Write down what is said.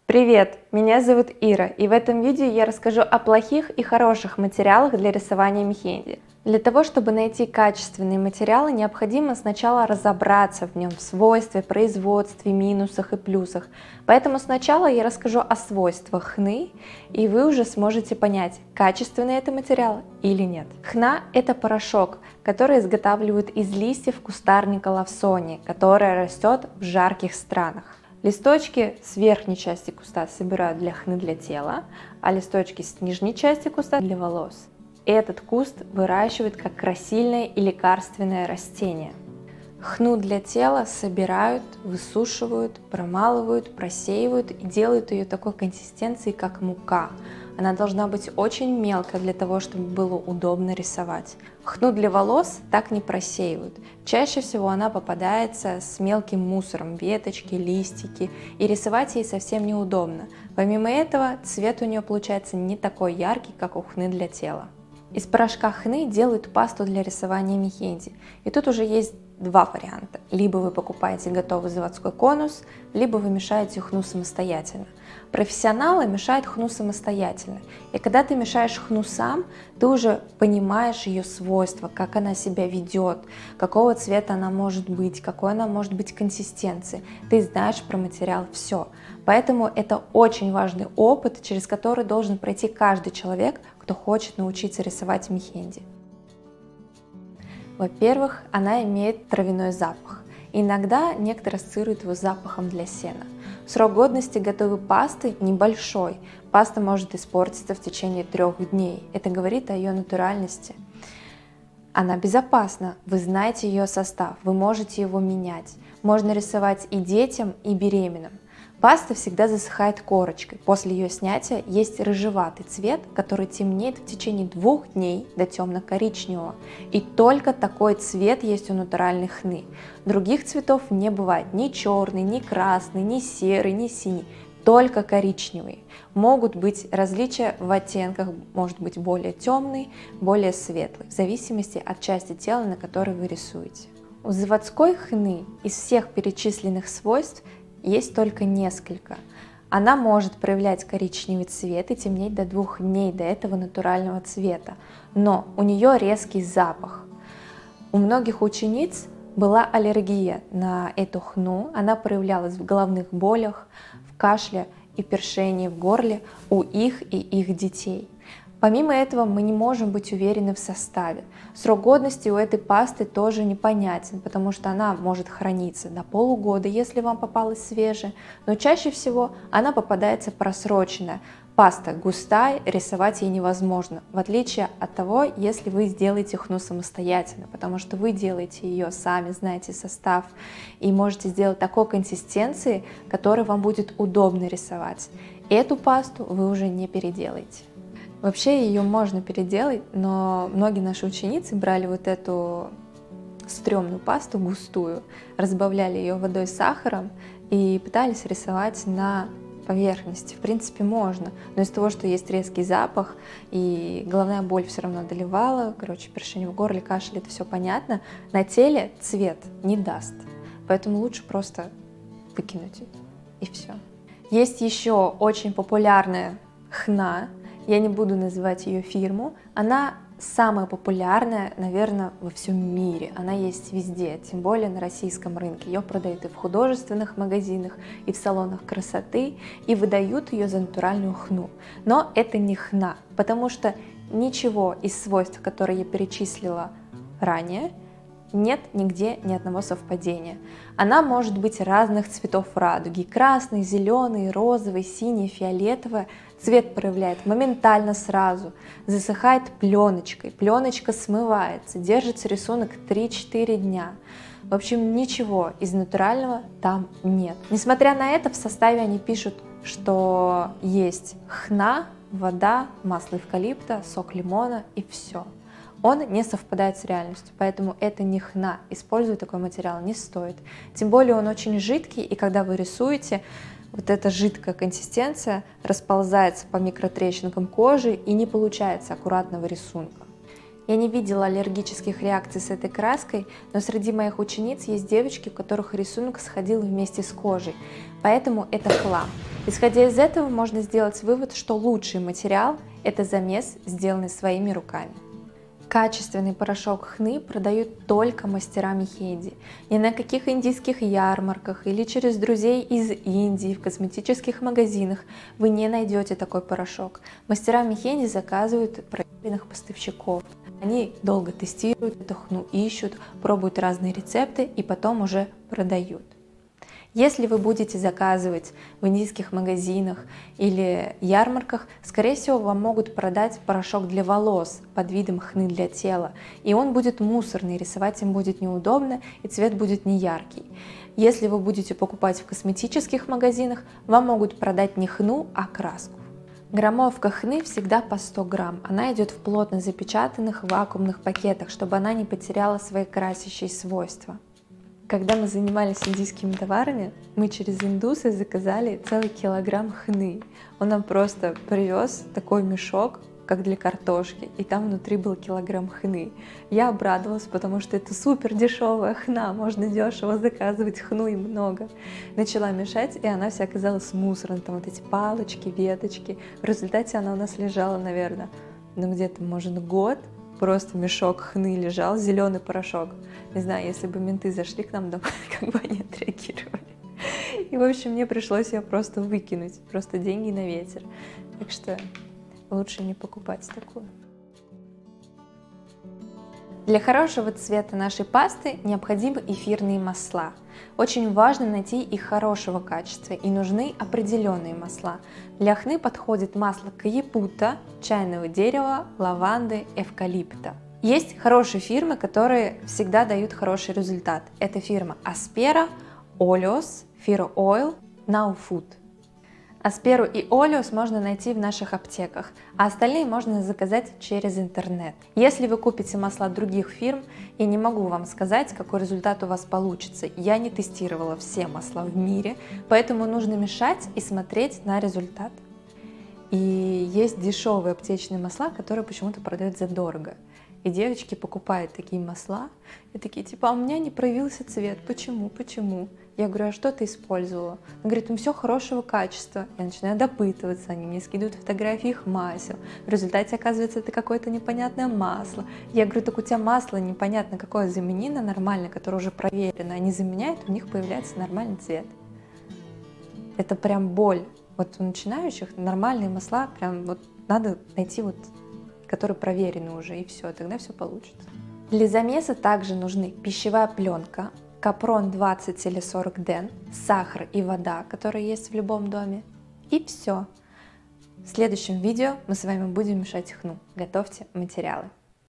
Привет, меня зовут Ира, и в этом видео я расскажу о плохих и хороших материалах для рисования мехенди. Для того, чтобы найти качественные материалы, необходимо сначала разобраться в нем, в свойстве, производстве, минусах и плюсах. Поэтому сначала я расскажу о свойствах хны, и вы уже сможете понять, качественный это материал или нет. Хна – это порошок, который изготавливают из листьев кустарника лавсонии, которая растет в жарких странах. Листочки с верхней части куста собирают для хны для тела, а листочки с нижней части куста для волос. Этот куст выращивают как красильное и лекарственное растение. Хну для тела собирают, высушивают, промалывают, просеивают и делают ее такой консистенции, как мука. Она должна быть очень мелкой для того, чтобы было удобно рисовать. Хну для волос так не просеивают. Чаще всего она попадается с мелким мусором, веточки, листики, и рисовать ей совсем неудобно. Помимо этого, цвет у нее получается не такой яркий, как у хны для тела. Из порошка хны делают пасту для рисования мехенди. И тут уже есть два варианта. Либо вы покупаете готовый заводской конус, либо вы мешаете хну самостоятельно. Профессионалы мешают хну самостоятельно. И когда ты мешаешь хну сам, ты уже понимаешь ее свойства, как она себя ведет, какого цвета она может быть, какой она может быть консистенции. Ты знаешь про материал все. Поэтому это очень важный опыт, через который должен пройти каждый человек, кто хочет научиться рисовать мехенди. Во-первых, она имеет травяной запах. Иногда некоторые ассоциируют его с запахом для сена. Срок годности готовой пасты небольшой. Паста может испортиться в течение 3 дней. Это говорит о ее натуральности. Она безопасна, вы знаете ее состав, вы можете его менять. Можно рисовать и детям, и беременным. Паста всегда засыхает корочкой. После ее снятия есть рыжеватый цвет, который темнеет в течение 2 дней до темно-коричневого. И только такой цвет есть у натуральной хны. Других цветов не бывает. Ни черный, ни красный, ни серый, ни синий. Только коричневый. Могут быть различия в оттенках, может быть более темный, более светлый, в зависимости от части тела, на которой вы рисуете. У заводской хны из всех перечисленных свойств есть только несколько. Она может проявлять коричневый цвет и темнеть до 2 дней до этого натурального цвета, но у нее резкий запах. У многих учениц была аллергия на эту хну, она проявлялась в головных болях, в кашле и першении в горле у их и их детей. Помимо этого мы не можем быть уверены в составе. Срок годности у этой пасты тоже непонятен, потому что она может храниться до полугода, если вам попалась свежая, но чаще всего она попадается просроченная. Паста густая, рисовать ей невозможно, в отличие от того, если вы сделаете хну самостоятельно, потому что вы делаете ее сами, знаете состав и можете сделать такой консистенции, которой вам будет удобно рисовать. Эту пасту вы уже не переделаете. Вообще ее можно переделать, но многие наши ученицы брали вот эту стрёмную пасту густую, разбавляли ее водой с сахаром и пытались рисовать на поверхности. В принципе, можно, но из-за того, что есть резкий запах и головная боль все равно одолевала, першение в горле, кашель, это все понятно, на теле цвет не даст, поэтому лучше просто выкинуть и все. Есть еще очень популярная хна. Я не буду называть ее фирму, она самая популярная, наверное, во всем мире, она есть везде, тем более на российском рынке. Ее продают и в художественных магазинах, и в салонах красоты, и выдают ее за натуральную хну. Но это не хна, потому что ничего из свойств, которые я перечислила ранее, нет нигде ни одного совпадения. Она может быть разных цветов радуги: красный, зеленый, розовый, синий, фиолетовый. Цвет проявляет моментально сразу, засыхает пленочкой, пленочка смывается, держится рисунок 3-4 дня. В общем, ничего из натурального там нет. Несмотря на это, в составе они пишут, что есть хна, вода, масло эвкалипта, сок лимона и все. Он не совпадает с реальностью, поэтому это не хна, использовать такой материал не стоит. Тем более он очень жидкий, и когда вы рисуете, вот эта жидкая консистенция расползается по микротрещинкам кожи и не получается аккуратного рисунка. Я не видела аллергических реакций с этой краской, но среди моих учениц есть девочки, у которых рисунок сходил вместе с кожей, поэтому это хлам. Исходя из этого, можно сделать вывод, что лучший материал – это замес, сделанный своими руками. Качественный порошок хны продают только мастера мехенди. Ни на каких индийских ярмарках или через друзей из Индии в косметических магазинах вы не найдете такой порошок. Мастера мехенди заказывают проверенных поставщиков. Они долго тестируют эту хну, ищут, пробуют разные рецепты и потом уже продают. Если вы будете заказывать в индийских магазинах или ярмарках, скорее всего, вам могут продать порошок для волос под видом хны для тела, и он будет мусорный, рисовать им будет неудобно, и цвет будет не яркий. Если вы будете покупать в косметических магазинах, вам могут продать не хну, а краску. Граммовка хны всегда по 100 грамм. Она идет в плотно запечатанных вакуумных пакетах, чтобы она не потеряла свои красящие свойства. Когда мы занимались индийскими товарами, мы через индуса заказали целый килограмм хны. Он нам просто привез такой мешок, как для картошки, и там внутри был килограмм хны. Я обрадовалась, потому что это супер дешевая хна, можно дешево заказывать хну и много. Начала мешать, и она вся оказалась мусорной, там вот эти палочки, веточки. В результате она у нас лежала, наверное, где-то, может, год. Просто мешок хны лежал, зеленый порошок. Не знаю, если бы менты зашли к нам домой, как бы они отреагировали. И, в общем, мне пришлось ее просто выкинуть. Просто деньги на ветер. Так что лучше не покупать такую. Для хорошего цвета нашей пасты необходимы эфирные масла. Очень важно найти их хорошего качества, и нужны определенные масла. Для хны подходит масло каепута, чайного дерева, лаванды, эвкалипта. Есть хорошие фирмы, которые всегда дают хороший результат. Это фирма Aspera, Oleos, Firo Oil, Now Food. Асперу и Олеос можно найти в наших аптеках, а остальные можно заказать через интернет. Если вы купите масла других фирм, я не могу вам сказать, какой результат у вас получится. Я не тестировала все масла в мире, поэтому нужно мешать и смотреть на результат. И есть дешевые аптечные масла, которые почему-то продают задорого. И девочки покупают такие масла и такие, типа, а у меня не проявился цвет, почему? Я говорю, а что ты использовала? Она говорит, ну все хорошего качества. Я начинаю допытываться, они мне скидывают фотографии их масел. В результате, оказывается, это какое-то непонятное масло. Я говорю, так у тебя масло непонятно какое замени на нормальное, которое уже проверено. Они заменяют, у них появляется нормальный цвет. Это прям боль. Вот у начинающих нормальные масла, прям вот надо найти вот, которые проверены уже, и все, тогда все получится. Для замеса также нужны пищевая пленка, капрон 20 или 40 ден, сахар и вода, которые есть в любом доме. И все. В следующем видео мы с вами будем мешать хну. Готовьте материалы.